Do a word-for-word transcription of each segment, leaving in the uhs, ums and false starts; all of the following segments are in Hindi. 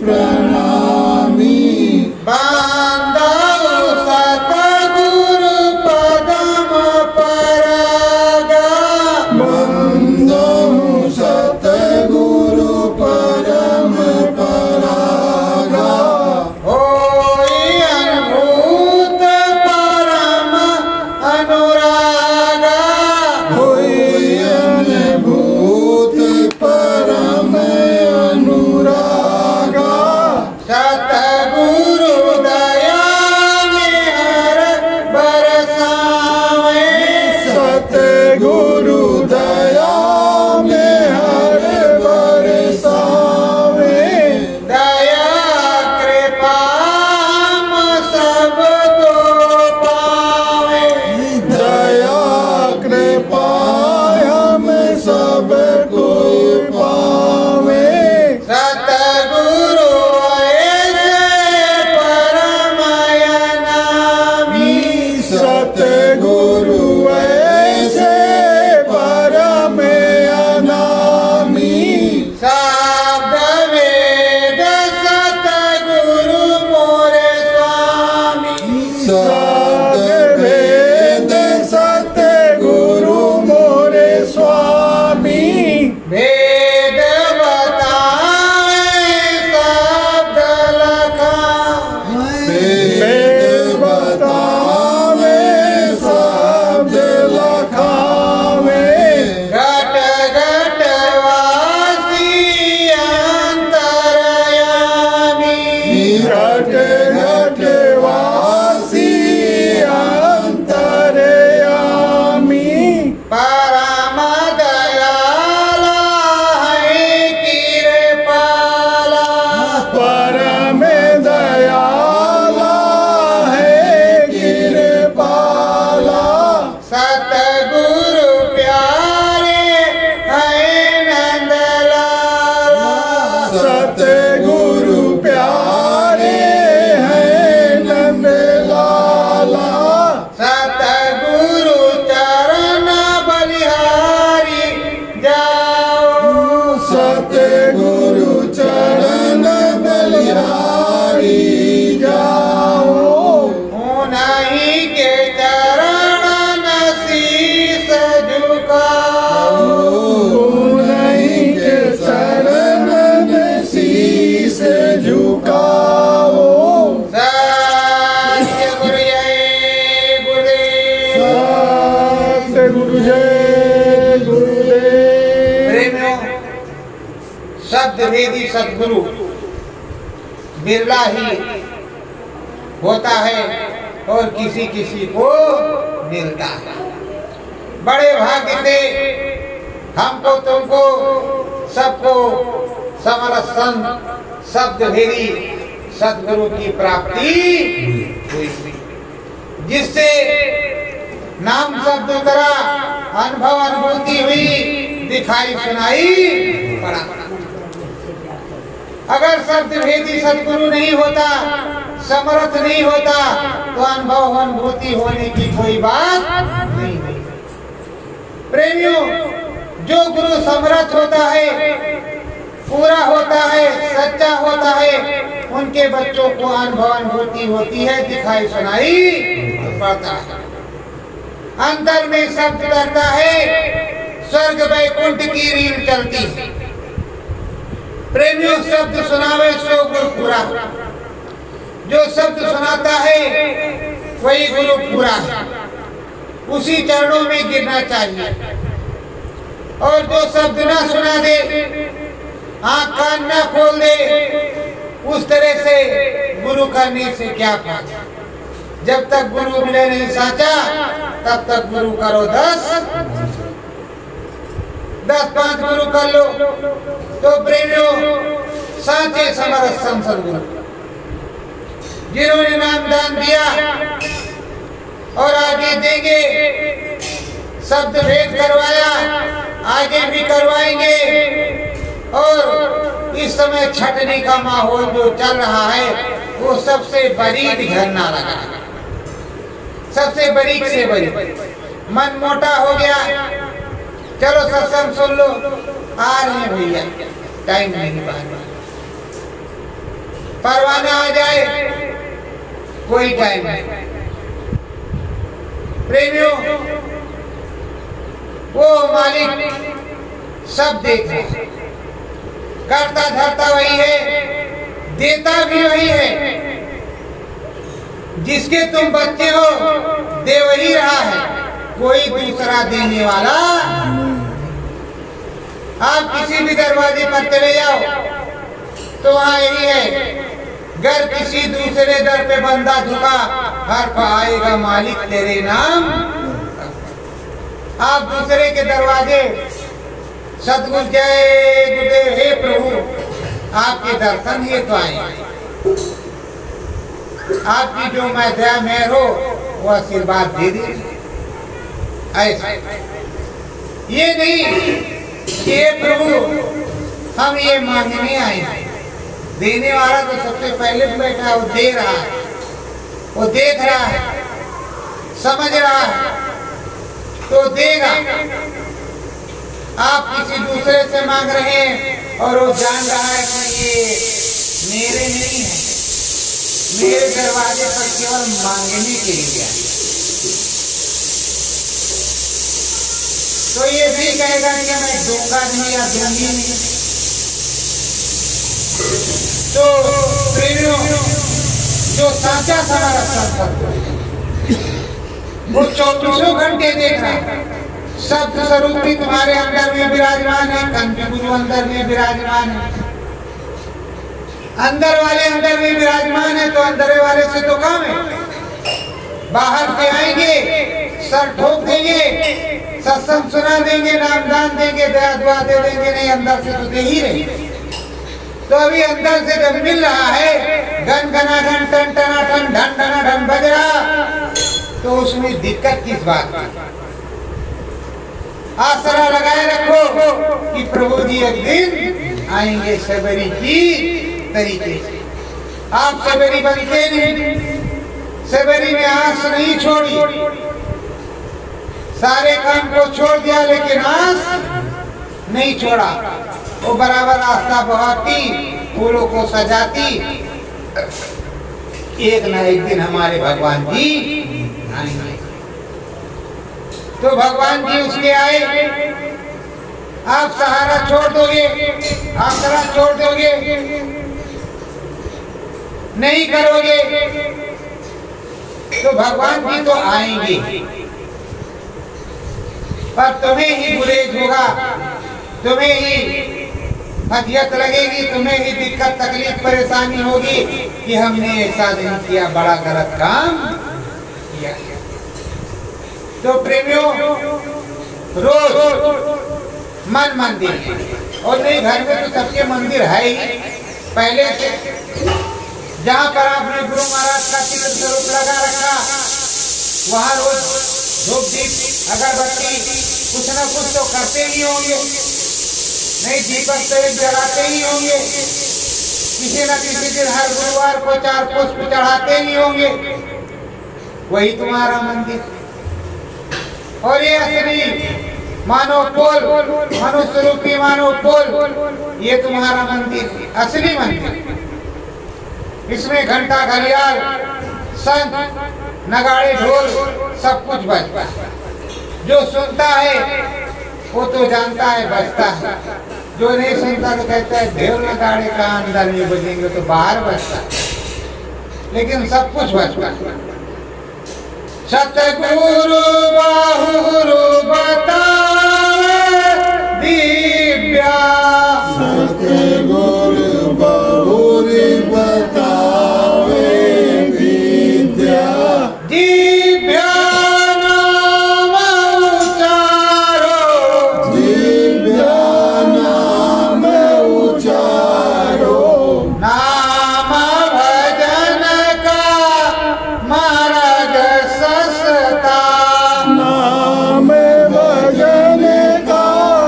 प्रणामी बांधव सतगुरु पदम परागा बंदहु सतगुरु परम परागा होई अनुभूत परम अनुरागा होई अनुभूत परम अनुरागा सतगुरु दया में हर बरसावे सतगुरु दया में हर बरसावे दया कृपा हम सब तो पावे दया कृपा हम सब को पावे सतगुरु ऐसे परमय नामी सतगुरु ऐसे परम अनामी शब्द वेद सतगुरु मोरे स्वामी सत वेद सतगुरु मोरे स्वामी वेद बतावे शब्द लखावे वेद बतावे शब्द लखावे घट घट वासी अंतरयामी घट घट वासी अंतरयामी परम दयाला है कृपाला परम दयाला है कृपाला सतगुरु प्यारे है नंदलाला सतगुरु प्यारे हैं नंदलाला सतगुरु चरण बलिहारी जाओ सतगुरु चरण बलिहारी जाओ उन्हीं के चरण शीस झुकाओ उन्हीं के चरण में शीस झुकाओ सत्य गुरु जय गुरुदेव सतगुरु जय गुरुदेव प्रेमियों, शब्द वेदी सदगुरु बिरला ही होता है और किसी किसी को मिलता है। बड़े भाग्य से हमको तुमको सबको समरसन शब्द भेदी सदगुरु की प्राप्ति हुई, जिससे नाम शब्द उतरा, अनुभव अनुभूति हुई, दिखाई सुनाई पड़ा। अगर शब्द भेदी सदगुरु नहीं होता, समर्थ नहीं होता, तो अनुभव अनुभूति होने की कोई बात नहीं है। प्रेमियों, जो गुरु समर्थ होता है, पूरा होता है, सच्चा होता है, उनके बच्चों को अनुभव अनुभूति होती है, दिखाई सुनाई पड़ता है, अंतर में शब्द करता है, स्वर्ग वैकुंठ की रील चलती है। प्रेमियों, शब्द सुनावे सो गुरु पूरा, जो शब्द सुनाता है वही गुरु पूरा है, उसी चरणों में गिरना चाहिए। और जो शब्द ना सुना दे, आँख कान ना खोल दे, उस तरह से गुरु करने से क्या फायदा। जब तक गुरु मिले नहीं साचा, तब तक गुरु करो दस दस पांच गुरु कर लो। तो प्रेमियों, साचे समर्थ संसद गुरु जिन्होंने नाम दान दिया और आगे देंगे, शब्द भेद करवाया, आगे भी करवाएंगे। और इस समय छटने का माहौल जो चल रहा है, वो सबसे बड़ी घटना लगा है, सबसे बड़ी से बड़ी। मन मोटा हो गया, चलो सत्संग सुन लो, आ रहे हैं भैया, टाइम नहीं बात। परवाना आ जाए कोई टाइम नहीं। प्रेमियों, वो मालिक सब देख रहा है, करता धरता वही है, देता भी वही है। जिसके तुम बच्चे हो दे वही रहा है, कोई दूसरा देने वाला। आप किसी भी दरवाजे पर चले जाओ तो वहां यही है, घर किसी दूसरे दर पे बंदा झुका, हर पाएगा मालिक तेरे नाम। आप दूसरे के दरवाजे सतगुरु जय गुरुदेव, हे प्रभु आपके दर्शन ही तो आए, आपकी जो मैं दया मेहर हो वो आशीर्वाद दे दे। ऐसा ये नहीं कि हे प्रभु हम ये मांगने आए, देने वाला तो सबसे पहले बैठा है, वो दे रहा है, वो देख रहा है, समझ रहा है तो देगा। आप किसी दूसरे से मांग रहे हैं और वो जान रहा है कि ये मेरे नहीं है, मेरे दरवाजे पर केवल मांगने के लिए आए, तो ये भी कहेगा कि मैं दूंगा नहीं या दूंगी नहीं। तो प्रेमियों, जो साचा समर्पण करता वो चौबीसों घंटे देख रहा है, शब्द स्वरूपी तुम्हारे अंदर में विराजमान है, कंठ गुरु अंदर में विराजमान है, अंदर वाले अंदर में विराजमान है, तो अंदर वाले से तो काम है। बाहर से आएंगे, सर ठोक देंगे, सत्संग सुना देंगे, नामदान देंगे, दया दुआ दे देंगे, नहीं अंदर से तो दे ही रहे। तो अभी अंदर से जब मिल रहा है, गन गना गन टन टना टन ढन टना ढन बज रहा, तो उसमें दिक्कत किस बात की? आसरा लगाए रखो कि प्रभु जी एक दिन आएंगे सबरी की तरीके से। आप सबरी बनते नहीं, सबरी में आस नहीं छोड़ी, सारे काम को छोड़ दिया लेकिन आस नहीं छोड़ा। वो बराबर आस्था बहाती, फूलों को सजाती, एक ना एक दिन हमारे भगवान जी आएंगे। तो भगवान जी उसके आए, आप सहारा छोड़ दोगे, आसरा छोड़ दोगे, नहीं करोगे तो भगवान जी तो आएंगे, पर तुम्हें ही गुरेज होगा, तुम्हें ही फजियत लगेगी, तुम्हें ही दिक्कत तकलीफ परेशानी होगी कि हमने ऐसा नहीं किया, बड़ा गलत काम किया। तो प्रेमियों, रोज मन मंदिर, और नहीं घर में तो सबके मंदिर है ही पहले से। जहाँ पर आपने गुरु महाराज का चित्र स्वरूप लगा रखा, वहाँ रोज धूप दीप अगरबत्ती कुछ न कुछ तो करते ही होंगे, नहीं दीपक तो जलाते ही होंगे, किसी न किसी दिन हर गुरुवार को चार पुष्प चढ़ाते ही होंगे। वही तुम्हारा मंदिर। और ये असली मानव पोल, मनुष्य रूपी मानव पोल, ये तुम्हारा मंदिर, असली मंदिर। इसमें घंटा घड़ियाल संत नगाड़े ढोल सब कुछ बजता है। जो सुनता है वो तो जानता है बजता है, जो नहीं सुनता तो कहता है ढोल नगाड़े कहाँ अंदर में बजेंगे, तो बाहर बजता है, लेकिन सब कुछ बजता है। सतगुरु बाहुरु बतावे दिव्या, सतगुरु बाहुरु बतावे विद्या, दिव्या नाम उचारो, दिव्या नाम उचारो, नाम भजन का मार्ग सस्ता, नाम भजन का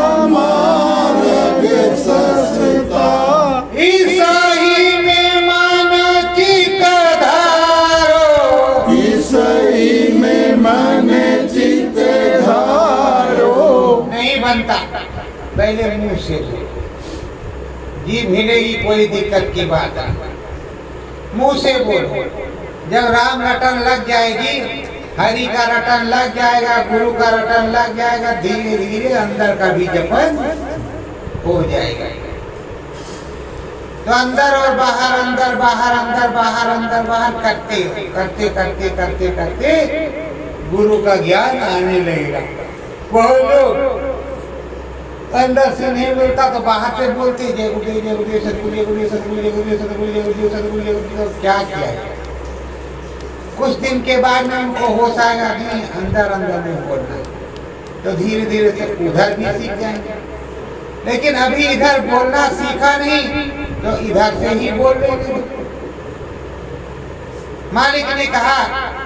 मार्ग सस्ता, ईसाई में मन चित्त धारो, ईसाई में मन चित्त धारो। नहीं बनता, पहले मुंह से जीभ हिलेगी कोई दिक्कत की बात है, मुंह से बोलो। जब राम रटन लग जाएगी, हरि का रटन लग जाएगा, गुरु का रटन लग जाएगा, धीरे धीरे अंदर का भी जपन हो जाएगा। तो अंदर और बाहर, अंदर बाहर, अंदर बाहर, अंदर बाहर करते करते करते करते करते गुरु का ज्ञान आने लगेगा। बहुत लोग अंदर से नहीं मिलता तो बाहर से बोलते जय गुरुदेव, जय गुरुदेव, सतगुरु, जय गुरुदेव, सतगुरु, जय गुरुदेव, सतगुरु, जय गुरुदेव, सतगुरु, जय गुरुदेव। क्या किया है? कुछ दिन के बाद में उनको होश आएगा कि अंदर अंदर में बोलना, तो धीरे धीरे से उधर भी सीख जाएंगे। लेकिन अभी इधर बोलना सीखा नहीं तो इधर से ही बोल लेंगे। मालिक ने कहा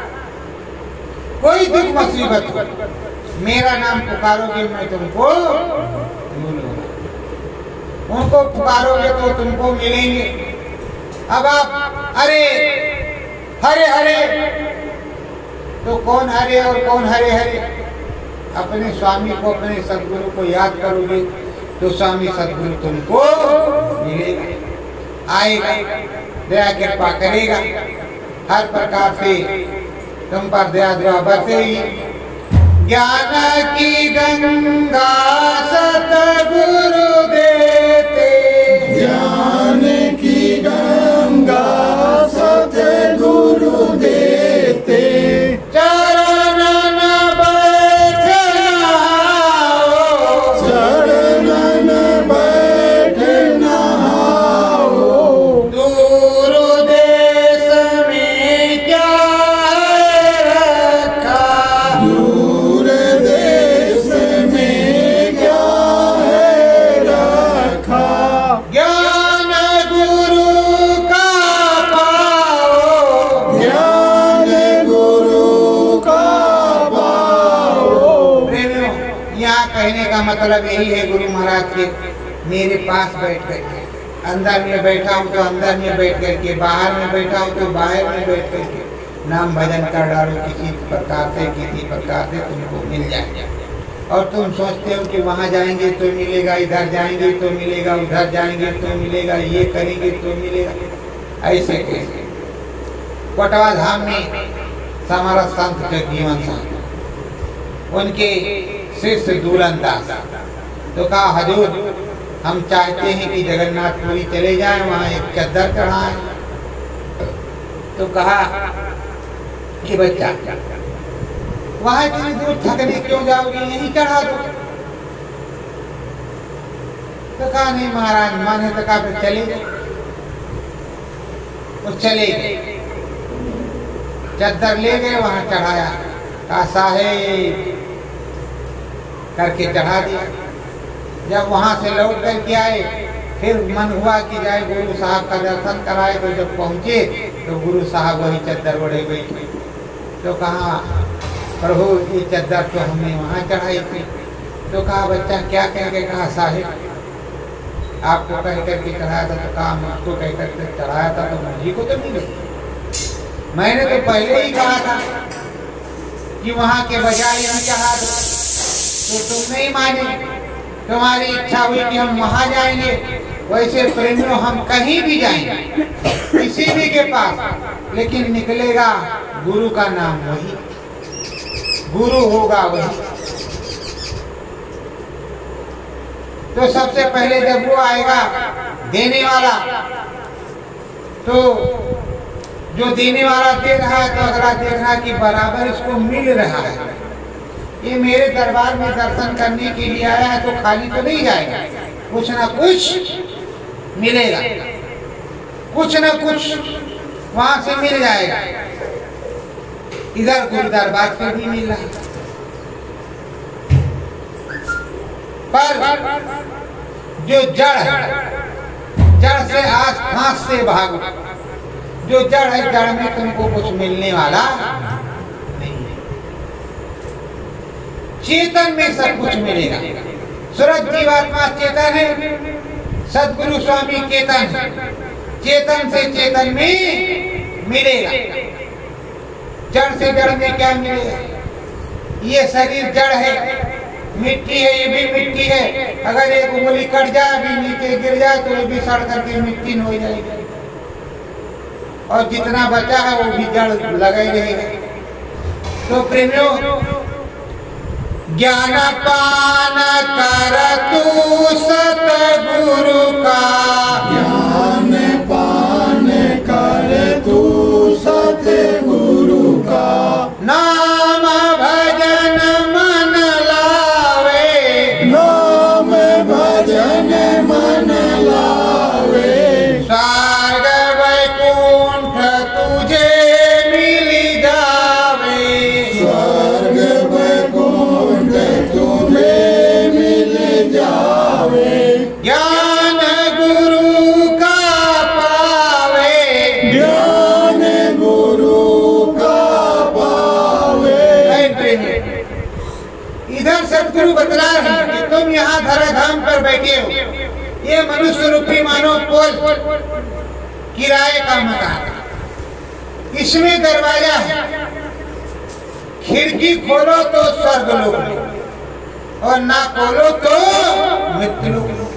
कोई दुख मुसीबत हो, मेरा नाम पुकारोगे मैं तुमको मिलूंगा, उनको पुकारोगे तो तुमको मिलेंगे। अब आप अरे हरे हरे, तो कौन हरे और कौन हरे हरे? अपने स्वामी को, अपने सदगुरु को याद करोगे तो स्वामी सदगुरु तुमको मिलेगा, आएगा, दया कृपा करेगा, हर प्रकार से तुम पर दया दुआ बरसेगी। ज्ञान की गंगा सतगुरु देते, ज्ञान की गंगा सतगुरु देते, चरणन बैठना हो, चरणन बैठना हो, दूर देश में क्या रखा, दूर देश में क्या है रखा, ज्ञान गुरु का पाओ, ज्ञान गुरु का पाओ। प्रेमियों, यहाँ कहने का मतलब यही है गुरु महाराज के, मेरे पास बैठ करके, अंदर में बैठा हूँ तो अंदर में बैठ करके, बाहर में बैठा हूँ तो बाहर में बैठ करके नाम भजन कर डालो, किसी प्रकार से किसी प्रकार से तुमको मिल जाएगा। और तुम सोचते हो कि वहाँ जाएंगे तो मिलेगा, इधर जाएंगे तो मिलेगा, उधर जाएंगे तो मिलेगा, ये करेंगे तो मिलेगा, ऐसे कैसे? कोटवा धाम में हमारा संत जगजीवन साहब, उनके शिष्य दूलन दास तो कहा हजूर हम चाहते हैं कि जगन्नाथपुरी चले जाएं, वहाँ एक चद्दर चढ़ाएं। तो कहा कि बच्चा वहाँ इतनी दूर थकने क्यों जाओगे, यहीं चढ़ा दो। तो कहा नहीं महाराज, माने तो कहा फिर चले गए। वो चले गए, चद्दर ले गए, वहाँ चढ़ाया, कहा साहेब करके चढ़ा दिया। जब वहाँ से लौट करके आए, फिर मन हुआ कि जाए गुरु साहब का दर्शन कराए। तो जब पहुँचे तो गुरु साहब वही चद्दर ओढ़े बैठे। तो कहा प्रभु ये चद्दर तो हमने वहाँ चढ़ाई थी। तो कहा बच्चा क्या कह के? कहा साहिब आपको कह करके चढ़ाया था। तो कहा मुझको कह करके चढ़ाया था तो मुझी को तो मिले, मैंने तो पहले ही कहा था कि वहाँ के बजाय यहाँ चढ़ा दो, तो तुम नहीं माने, तुम्हारी इच्छा हुई कि हम वहाँ जाएंगे। वैसे प्रेमियों हम कहीं भी जाएंगे, किसी भी के पास, लेकिन निकलेगा गुरु का नाम वही, गुरु होगा वही। तो सबसे पहले जब वो आएगा देने वाला, तो जो देने वाला दे रहा है तो अगला देखना कि बराबर इसको मिल रहा है। ये मेरे दरबार में दर्शन करने के लिए आया है तो खाली तो नहीं जाएगा, कुछ ना कुछ मिलेगा, कुछ ना कुछ वहां से मिल जाएगा। इधर गुरु दरबार से भी मिल रहा है, पर जो जड़ है, जड़ से आस पास से भागो। जो जड़ है, जड़ में तुमको कुछ मिलने वाला नहीं है। चेतन में सब कुछ मिलेगा। सूरज जीवात्मा चेतन है, सदगुरु स्वामी चेतन है। चेतन से चेतन में मिलेगा। जड़ से जड़ में क्या मिलेगा? ये शरीर जड़ है, मिट्टी है, ये भी मिट्टी है। अगर एक उंगली कट जाए, भी नीचे गिर जाए तो ये भी सड़ करके मिट्टी हो जाएगी। और जितना बचा है वो भी जड़ लगा ही रहेगा। तो प्रेमियों, ज्ञान पान कर तू सतगुरु का, ज्ञान पान कर तू सतगुरु का, नाम भजन मन लावे, नाम भजन मन लावे, स्वर्ग वैकुंठ तुझे मिल जावे, स्वर्ग वैकुंठ तुझे मिल जावे, ज्ञान गुरु का पावे, ज्ञान गुरु का पावे। इधर सदगुरु बतला रहे हैं कि तुम यहाँ धराधाम पर बैठे हो, ये मनुष्य रूपी मानव पोल किराए का मकान, इसमें दरवाजा है, खिड़की खोलो तो स्वर्ग लोक में और ना खोलो तो मृत्यु लोक में।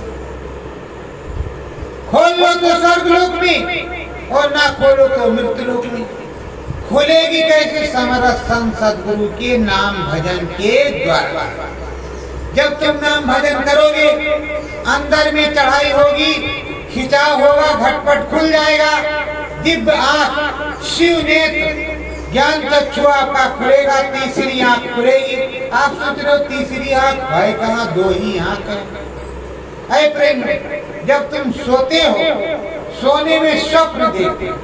खोल लो तो स्वर्ग लोक में और ना खोलो तो मृत्यु लोक में। खुलेगी कैसे? समरस संत सदगुरु के नाम भजन के द्वारा। जब तुम नाम भजन करोगे, अंदर में चढ़ाई होगी, खिंचाव होगा, घटपट खुल जाएगा, दिव्य आंख, शिव नेत्र, ज्ञान चक्षु आपका खुलेगा, तीसरी आंख खुलेगी। आप सोच रहे हो तीसरी आंख है कहाँ? दो ही आंख है। ऐ प्रेम, जब तुम सोते हो, सोने में स्वप्न देखते हो,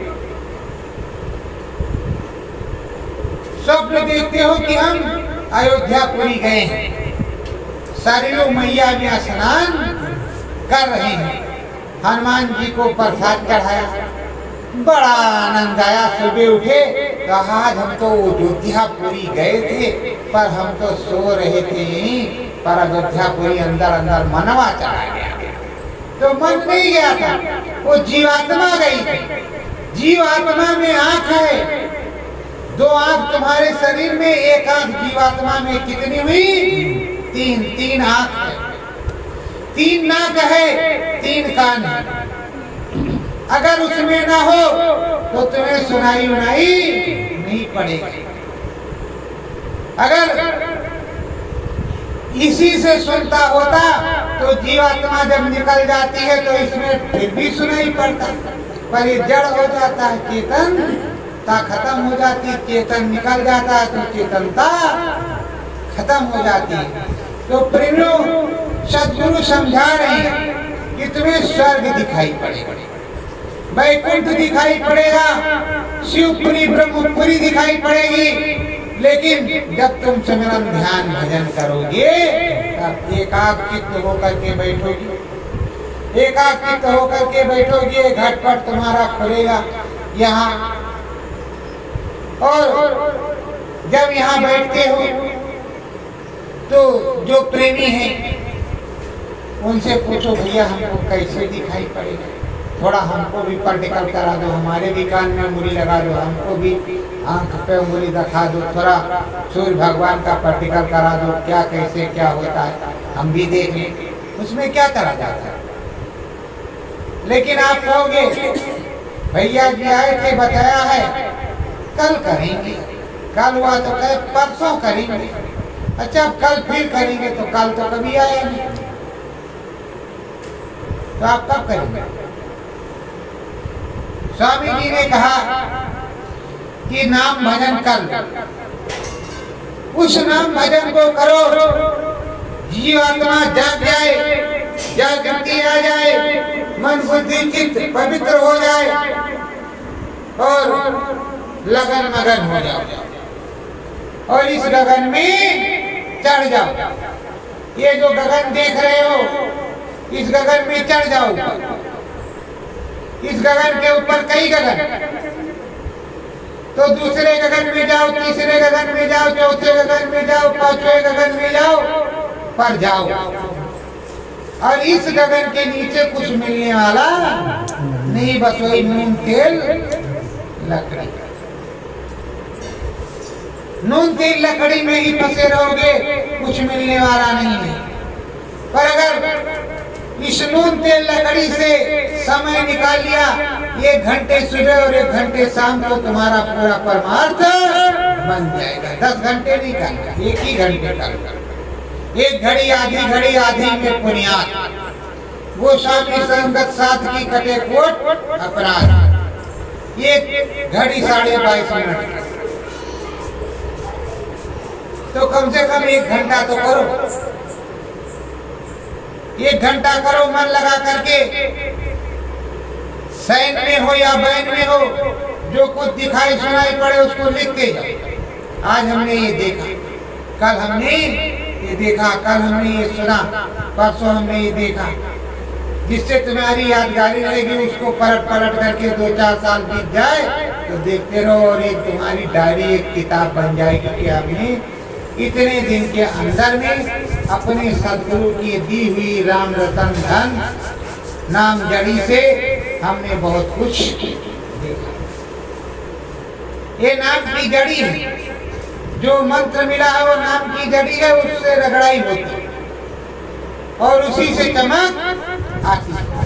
स्वप्न देखते हो कि हम अयोध्यापुरी गए हैं, सरयू मैया में स्नान कर रहे हैं, हनुमान जी को प्रसाद चढ़ाया, बड़ा आनंद आया। सुबह उठे तो आज हम तो अयोध्यापुरी गए थे, पर हम तो सो रहे थे, पर अयोध्यापुरी अंदर अंदर मनवा चला गया। तो मन नहीं गया था, वो जीवात्मा गई थी। जीवात्मा में आंख है, दो आंख तुम्हारे शरीर में, एक आंख जीवात्मा में कितनी हुई? तीन। तीन आंख है, तीन नाक है, तीन कान है। अगर उसमें ना हो तो तुम्हें सुनाई उनाई नहीं पड़ेगी। अगर इसी से सुनता होता तो जीवात्मा जब निकल जाती है तो इसमें फिर भी सुनाई पड़ता, पर ये जड़ हो जाता है, चेतनता खत्म हो जाती है। चेतन निकल जाता है तो चेतनता खत्म हो जाती है। तो प्रेमियों, सदगुरु समझा रहे हैं कि तुम्हें स्वर्ग दिखाई पड़ेगा, वैकुंठ दिखाई पड़ेगा, शिवपुरी ब्रह्मपुरी दिखाई पड़ेगी, लेकिन जब तुम सिमरन ध्यान भजन करोगे, तब एकाग्रचित्त होकर के बैठोगे, एकाग्रचित्त होकर के बैठोगे, घटपट तुम्हारा खुलेगा यहाँ। और जब यहाँ बैठते हो तो जो प्रेमी हैं उनसे पूछो, भैया हमको कैसे दिखाई पड़ेगा, थोड़ा हमको भी प्रैक्टिकल करा दो, हमारे भी कान में उंगली लगा दो, हमको भी आंख पे उंगली दिखा दो, थोड़ा सूर्य भगवान का प्रैक्टिकल करा दो, क्या कैसे क्या होता है, हम भी देख लें, उसमें क्या करा जाता है। लेकिन आप कहोगे भैया जी आए थे, बताया है, कल करेंगे, कल हुआ तो कहे परसों करेंगे, अच्छा अब कल फिर करेंगे, तो कल तो कभी आया नहीं, तो आप कब करेंगे? स्वामी जी ने कहा कि नाम भजन कर, उस नाम भजन को करो, जीवात्मा जाग जाए, जागृति आ जाए, मन बुद्धि चित्त पवित्र हो जाए और लगन मगन हो जाओ और इस गगन में चढ़ जाओ। ये जो गगन देख रहे हो, इस गगन में चढ़ जाओ। इस गगन के ऊपर कई गगन, तो दूसरे गगन में जाओ, तीसरे गगन में जाओ, चौथे गगन में जाओ, पांचवें गगन में जाओ, पर जाओ। और इस गगन के नीचे कुछ मिलने वाला नहीं, बस वही नून तेल लकड़ी, नून तेल लकड़ी में ही फंसे रहोगे, कुछ मिलने वाला नहीं है। पर अगर इस नून तेल लकड़ी से समय निकाल लिया, एक घंटे सुबह और एक घंटे शाम को तुम्हारा पूरा परमार्थ बन जाएगा। दस घंटे नहीं करना, एक ही घंटे करना। एक घड़ी आधी घड़ी आधी में पुण्यात, वो स्वामी संगत साथ की कटे कोट अपराध। एक घड़ी साढ़े बाईस मिनट, तो कम से कम एक घंटा तो करो, एक घंटा करो मन लगा करके। सैन में हो या बैन में हो, जो कुछ दिखाई सुनाई पड़े उसको लिखते जाओ। आज हमने ये देखा, कल हमने ये देखा, कल हमने ये सुना, परसों हमने ये देखा। जिससे तुम्हारी यादगारी रहेगी उसको पलट पलट करके दो चार साल बीत जाए तो देखते रहो, और एक तुम्हारी डायरी एक किताब बन जाएगी कि हमने इतने दिन के अंदर में अपने सदगुरु की दी हुई राम रतन धन नाम जड़ी से हमने बहुत कुछ देखा। ये नाम की जड़ी है, जो मंत्र मिला है वो नाम की जड़ी है, उससे रगड़ाई होती है और उसी से चमक आती है।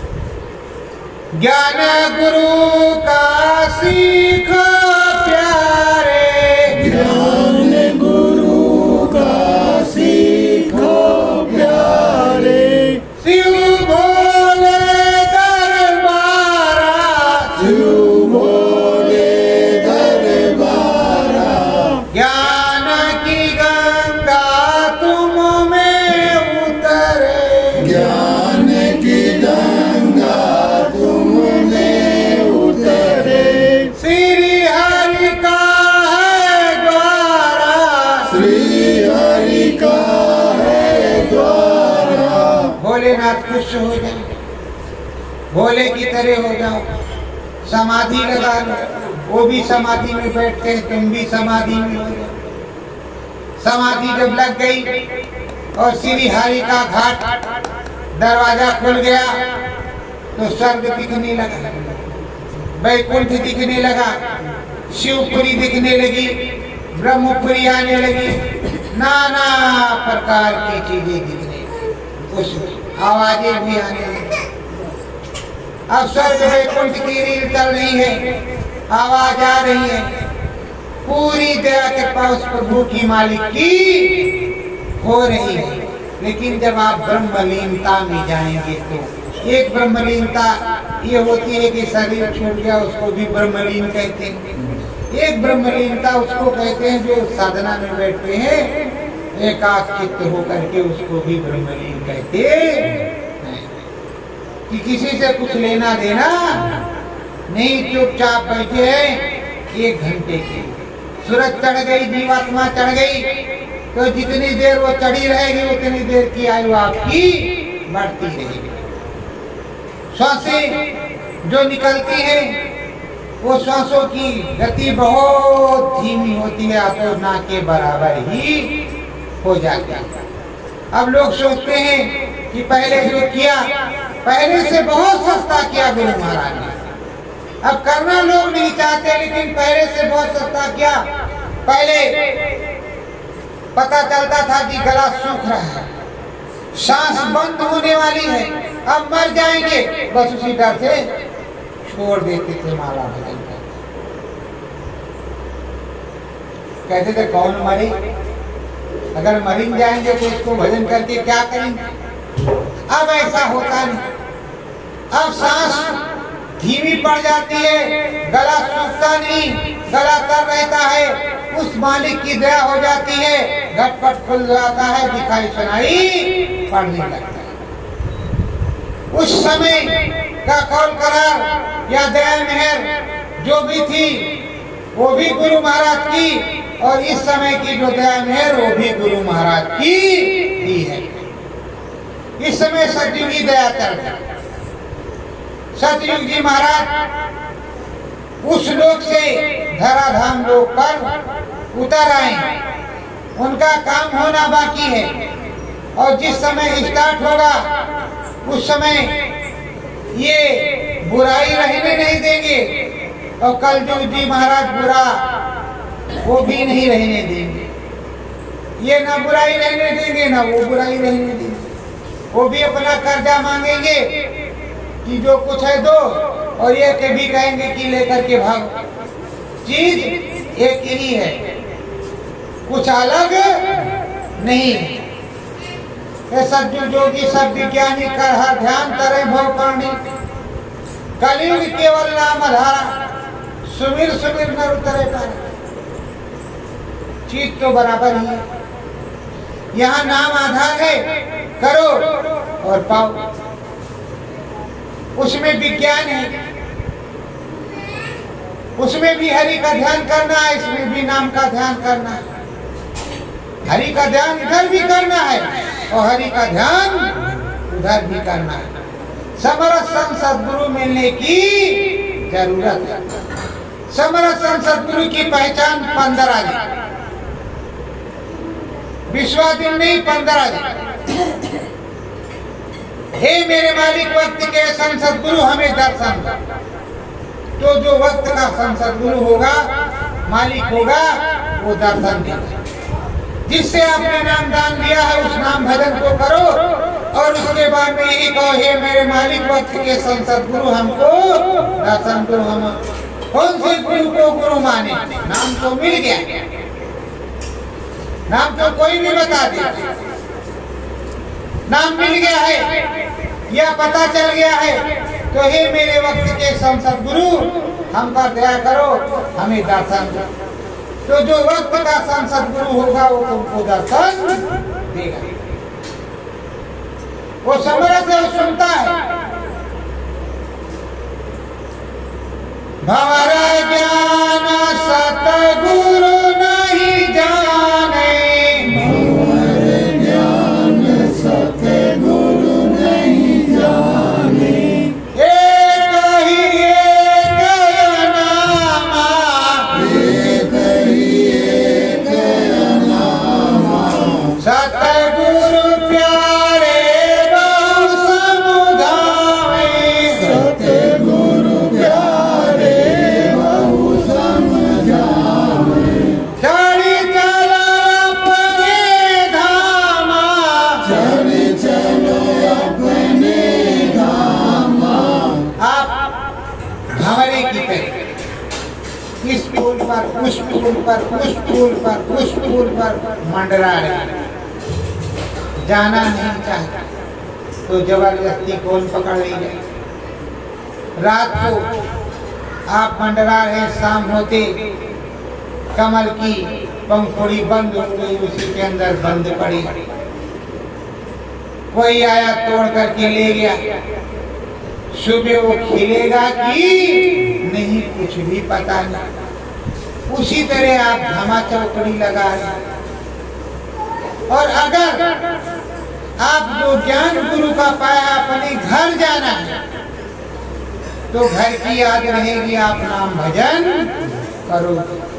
ज्ञान गुरु का सीखो प्यारे, ज्ञान गुरु का सीखो प्यारे, शिव भोले दरबारा, शिव भोले दरबारा, ज्ञान की गंगा तुम में उतरे, ज्ञान की गंगा तुम में उतरे, श्री हरि का है द्वारा, श्री हरि का है द्वारा। भोलेनाथ खुश हो जाए, भोले की तरह हो जाओ, समाधि लगा लो, वो भी समाधि में बैठते हैं, तुम भी समाधि में हो जाओ। समाधि जब लग गई और श्री हरि का घाट दरवाजा खुल गया तो स्वर्ग दिखने लगा, वैकुंठ दिखने लगा, शिवपुरी दिखने लगी, ब्रह्मपुरी आने लगी, नाना प्रकार की चीजें दिखने लगी, उस आवाजें भी आने लगी। अब स्वर्ग वैकुंठ की रील चल रही है, आवाज आ रही है, पूरी दया कृपा उस प्रभु की मालिक की हो रही है। लेकिन जब आप ब्रह्मलीनता में जाएंगे तो एक ब्रह्मलीनता ये होती है कि शरीर छूट गया, उसको भी ब्रह्मलीन कहते हैं। एक ब्रह्मलीनता उसको कहते हैं जो साधना में बैठते हैं एकाग्रचित्त होकर के, उसको भी ब्रह्मलीन कहते हैं। कि किसी से कुछ लेना देना नहीं, चुपचाप बैठे हैं एक घंटे की। सूरज चढ़ गई, जीवात्मा चढ़ गई, तो जितनी देर वो चढ़ी रहेगी उतनी देर की आयु आपकी बढ़ती रहेगी। श्वासें जो निकलती हैं वो श्वासों की गति बहुत धीमी होती है, तो ना के बराबर ही हो जाती है। अब लोग सोचते हैं कि पहले जो किया, पहले से बहुत सस्ता किया गुरु महाराज ने। अब करना लोग नहीं चाहते, लेकिन पहले से बहुत सस्ता किया। पहले पता चलता था कि गला सूख रहा है, सांस बंद होने वाली है, अब मर जाएंगे, बस उसी डर से छोड़ देते थे माला भजन करते। कहते थे कौन मरे, अगर मरिन जाएंगे तो इसको भजन करके क्या करेंगे। अब ऐसा होता नहीं, अब सांस धीमी पड़ जाती है, गला सूखता नहीं, गला तर रहता है, उस मालिक की दया हो जाती है, घटपट खुल जाता है, दिखाई सुनाई पड़ने लगता है। उस समय का कौल करार या दया मेहर जो भी थी वो भी गुरु महाराज की, और इस समय की जो दया मेहर वो भी गुरु महाराज की ही है। इस समय सतयुग की दया चल रही है। सतयुग जी महाराज उस लोक से धराधाम लोक पर उतर आए, उनका काम होना बाकी है, और जिस समय स्टार्ट होगा उस समय ये बुराई रहने नहीं देंगे, और कलयुग जी महाराज बुरा वो भी नहीं रहने देंगे। ये ना बुराई रहने देंगे ना वो बुराई रहने देंगे। वो भी अपना कर्जा मांगेंगे कि जो कुछ है दो, और ये कभी कहेंगे कि लेकर के भागो। चीज एक ही है, कुछ अलग नहीं है। सज्जु जोगी सब विज्ञानी कर ध्यान करे भव करनी, कलयुग केवल नाम आधारा, सुमिर सुमिर न उतरे पारे। चीज तो बराबर ही है, यहाँ नाम आधार है, करो और पाओ। उसमें विज्ञान है, उसमें भी हरि का ध्यान करना है, इसमें भी नाम का ध्यान करना है। हरि का ध्यान इधर भी करना है और हरि का ध्यान उधर भी करना है। समरस संत सद्गुरु मिलने की जरूरत है। समरस संत सद्गुरु की पहचान पंद्रह दिन, विश्वा दिन नहीं पंद्रह दिन। हे मेरे मालिक वक्त के संत सद्गुरु हमें दर्शन कर। तो जो वक्त का संत सद्गुरु होगा, मालिक होगा, वो दर्शन देगा। जिससे आपने नाम दान दिया है उस नाम भजन को करो और उसके बाद में यही कहो, हे मेरे मालिक वक्त के संत सद्गुरु हमको दर्शन दो। हम कौन से गुरु को गुरु माने? नाम तो मिल गया, नाम तो कोई भी बता दिया। नाम मिल गया है या पता चल गया है, तो हे मेरे वक्त के संत सद्गुरु हम पर दया करो, हमें दर्शन दो। तो जो वक्त का संत सद्गुरु होगा वो तुमको दर्शन देगा। वो समरस है, वो सुनता है। भंवर ज्ञान सतगुरु नहीं जाने, भंवर ज्ञान सतगुरु नहीं जाने। एक ही एक नामा, एक ही एक नामा, सतगुरु प्यारे बहु समुधावे। सतगुरु प्यारे बहु समझावे। चढ़ी चला अपने धामा, चल चलो अपने धामा। आप भंवरे की तरह इस फूल पर उस फूल पर उस फूल पर उस फूल पर मंडरा रहे। जाना नहीं चाहता तो जबरदस्ती कौन पकड़ ले जाए। रात को आप मंडरा रहे, शाम होते कमल की पंखुड़ी बंद हो गई, उसी के अंदर बंद पड़ी। कोई आया तोड़ करके ले गया। सुबह वो खिलेगा कि नहीं कुछ भी पता नहीं। उसी तरह आप धमा चौकड़ी लगा रहे। और अगर आप जो ज्ञान गुरु का पाया अपने घर जाना है तो घर की याद रहेगी, आप नाम भजन करो।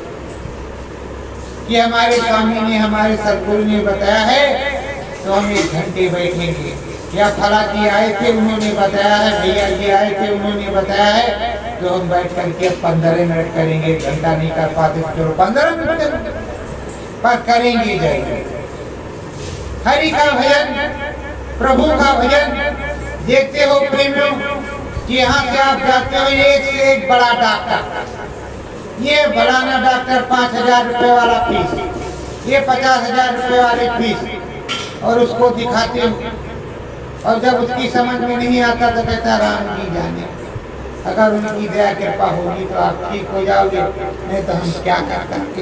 कि हमारे स्वामी ने, हमारे सद्गुरु ने बताया है तो हम एक घंटे बैठेंगे, या फला जी आए थे उन्होंने बताया है, भैया जी आए थे उन्होंने बताया है, तो हम बैठ करके पंद्रह मिनट करेंगे। घंटा नहीं कर पाते तो पंद्रह मिनट पर करेंगे जरूर। हरि का भजन, प्रभु का भजन। देखते हो प्रेमियों कि यहाँ से आप जाते हो, एक से एक बड़ा डॉक्टर, ये बड़ाना डॉक्टर पाँच हजार रुपए वाला फीस, ये पचास हजार रुपए वाली फीस, और उसको दिखाते हो। और जब उसकी समझ में नहीं आता तो कहता राम जी जाने, अगर उनकी दया कृपा होगी तो आप ठीक हो जाओगे, नहीं तो हम क्या कर सकते।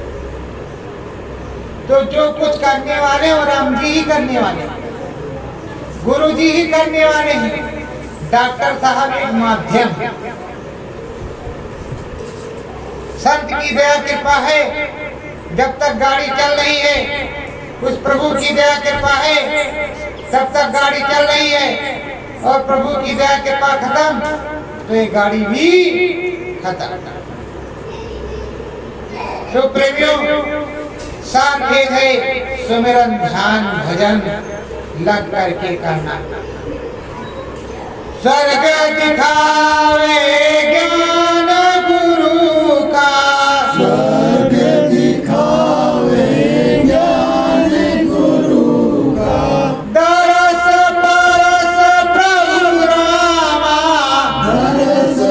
तो जो कुछ करने वाले और राम जी ही करने वाले, गुरु जी ही करने वाले हैं। डॉक्टर साहब एक माध्यम, संत की दया कृपा है। जब तक गाड़ी चल रही है, उस प्रभु की दया कृपा है, तब तक गाड़ी चल रही है। और प्रभु की दया कृपा खत्म तो ये गाड़ी भी खत्म। तो प्रेमियों, सार भेद है सुमिरन ध्यान भजन लग करके करना। स्वर्ग दिखावे ज्ञान गुरु का, स्वर्ग दिखावे ज्ञान गुरु का। दरस परस प्रभु रामा, दरस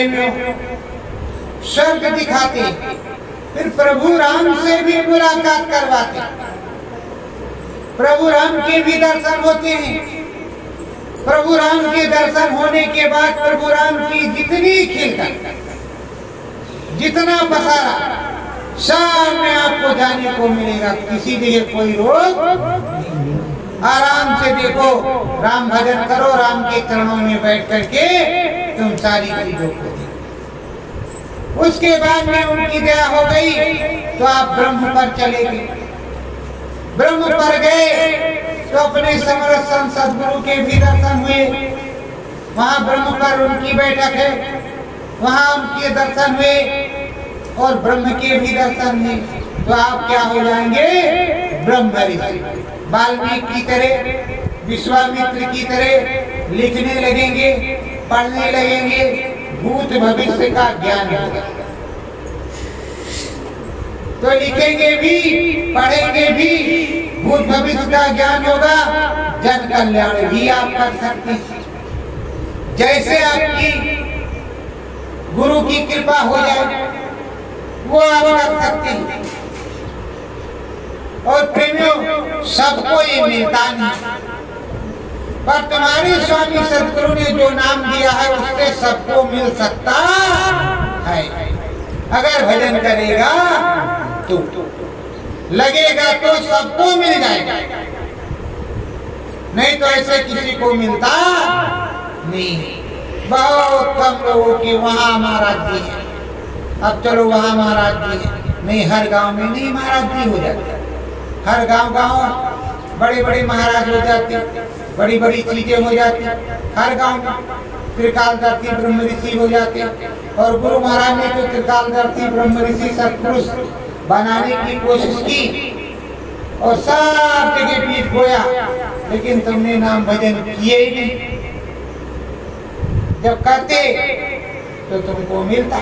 प्रेमियों, स्वर्ग दिखाते, फिर प्रभु राम से भी मुलाकात करवाते। प्रभु राम के भी दर्शन होते हैं। प्रभु राम के दर्शन होने के बाद प्रभु राम की जितनी खिलकत, जितना बसारा सब में आपको जाने को मिलेगा। किसी जगह कोई रोक, आराम से देखो, राम भजन करो, राम के चरणों में बैठ करके तुम सारी चीजों को देखो। उसके बाद में उनकी दया हो गई तो आप ब्रह्म पर चले गए। ब्रह्म पर गए तो अपने समर्थ संत सद्गुरु के भी दर्शन हुए। वहाँ ब्रह्म पर उनकी बैठक है, वहाँ उनके दर्शन हुए और ब्रह्म के भी दर्शन हुए। तो आप क्या हो जाएंगे? ब्रह्म ऋषि। वाल्मीकि की तरह, विश्वामित्र की तरह लिखने लगेंगे, पढ़ने लगेंगे, भूत भविष्य का ज्ञान होगा। तो लिखेंगे भी, पढ़ेंगे भी, भूत भविष्य का ज्ञान होगा, जन कल्याण भी आप कर सकते हैं। जैसे आपकी गुरु की कृपा हो जाए वो आप कर सकते हैं। और प्रेमियों, सबको ये मिलता नहीं, पर तुम्हारे स्वामी सद्गुरु ने जो नाम दिया है उससे सबको मिल सकता है। अगर भजन करेगा तो लगेगा तो सबको मिल जाएगा, नहीं तो ऐसे किसी को मिलता नहीं। बहुत कम लोगों की वहाँ महाराज जी है, अब चलो वहाँ महाराज जी है, नहीं हर गांव में नहीं महाराज जी हो जाते। हर गांव गांव बड़े बड़े महाराज हो जाते, बड़ी बड़ी चीजें हो जाती। हर गांव में त्रिकालदर्शी ब्रह्म ऋषि हो जाते। और गुरु महाराज ने तो त्रिकालदर्शी ब्रह्म ऋषि सत्पुरुष बनाने की कोशिश की और सब जगह पीठ बोया, लेकिन तुमने नाम भजन किए ही नहीं। जब करते तो तुमको मिलता,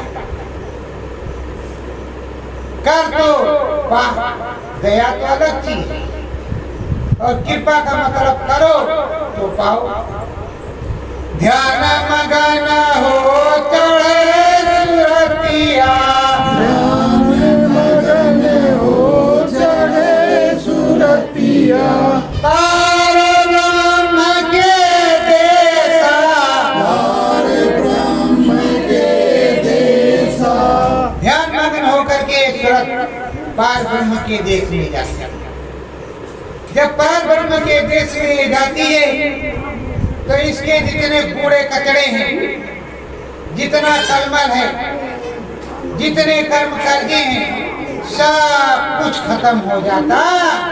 कर तो वाह, दया तो अलग चीज है, और कृपा का मतलब करो तो पाओ। ध्यान मगन हो चढ़े सुरतिया, पार ब्रह्म के देसा, पार ब्रह्म के देसा। ध्यान मग्न होकर के सूरत पार ब्रह्म के देश में जाती है। जब पार ब्रह्म के देश में जाती है तो इसके जितने कूड़े कचड़े हैं, जितना कलमल है, जितने कर्म कर्जे हैं, सब कुछ खत्म हो जाता।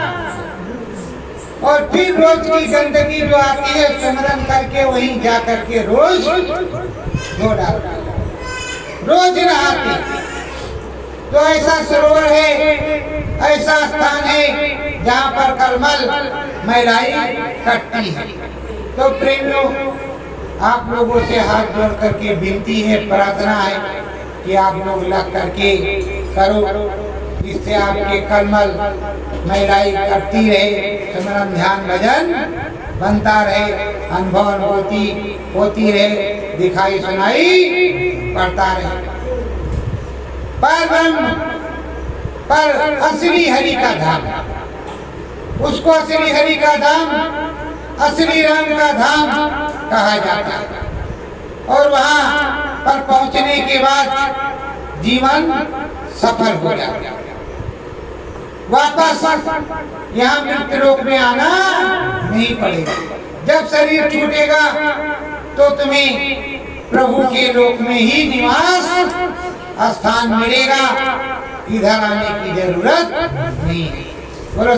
और फिर रोज की गंदगी जो आती है स्मरण करके वहीं जा करके रोज धो डालता, रोज नहाते। तो ऐसा सरोवर है, ऐसा स्थान है जहाँ पर कलमल मैलाई कटती है। तो प्रेमियों, आप लोगों से हाथ जोड़ करके विनती है, प्रार्थना है कि आप लोग लग करके करो, इससे आपके कलमल मैलाई करती रहे, स्मरण ध्यान भजन बनता रहे, अनुभव अनुभूति होती रहे, दिखाई सुनाई पड़ता रहे। पर ब्रह्म, पर असली हरि का धाम, उसको असली हरि का धाम, असली राम का धाम कहा जाता है। और वहाँ पर पहुँचने के बाद जीवन सफल हो जाता है। वापस यहाँ मृत्यु लोक में आना नहीं पड़ेगा। जब शरीर छूटेगा तो तुम्हें प्रभु के लोक में ही निवास स्थान मिलेगा, इधर आने की जरूरत नहीं है। बोलो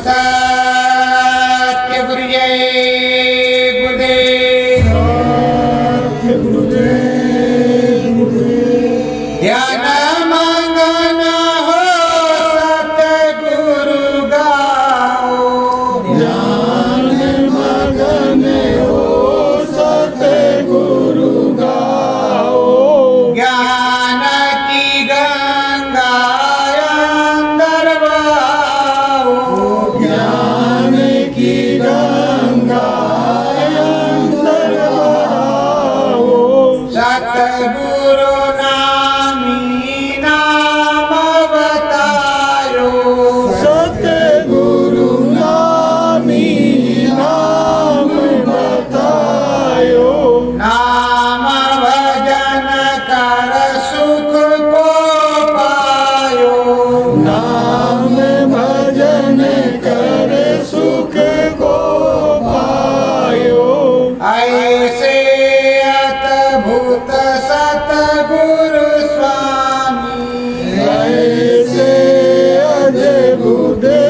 सत्य गुरु जय गुरुदेव, ध्यान मगन हो सतगुरु गाओ, ध्यान मगन हो सतगुरु गाओ। ज्ञान की गंगा अंदर बहाओ, ज्ञान की गंगा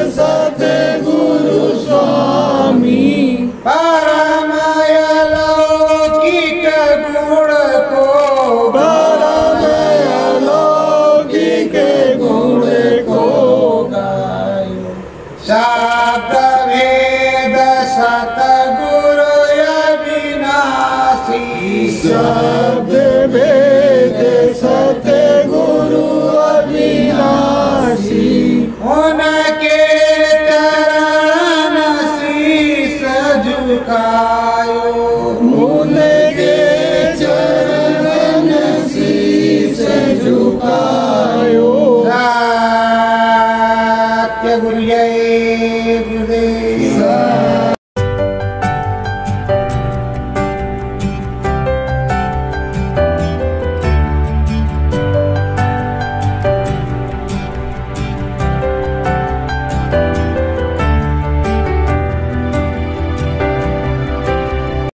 सतगुरु स्वामी परमय लौकिक गुण को परमय लौकिक गुण को गायो शब्द भेद सतगुरु अविनाशी शब्द भेद